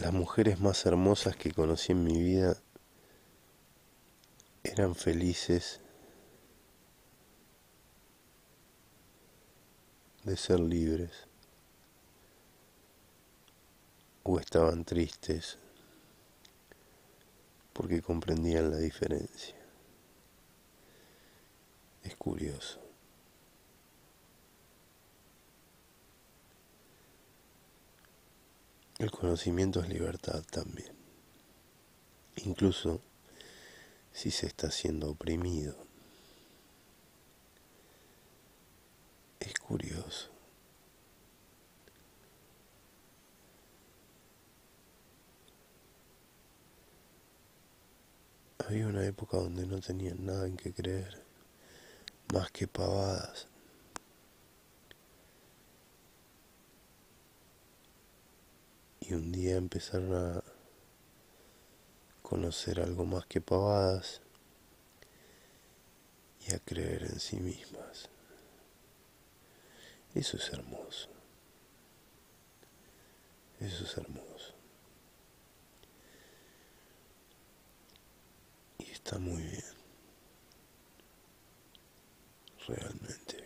Las mujeres más hermosas que conocí en mi vida eran felices de ser libres o estaban tristes porque comprendían la diferencia. Es curioso. El conocimiento es libertad también, incluso si se está siendo oprimido. Es curioso. Había una época donde no tenían nada en qué creer, más que pavadas. Y un día empezaron a conocer algo más que pavadas y a creer en sí mismas. Eso es hermoso. Eso es hermoso. Y está muy bien, realmente.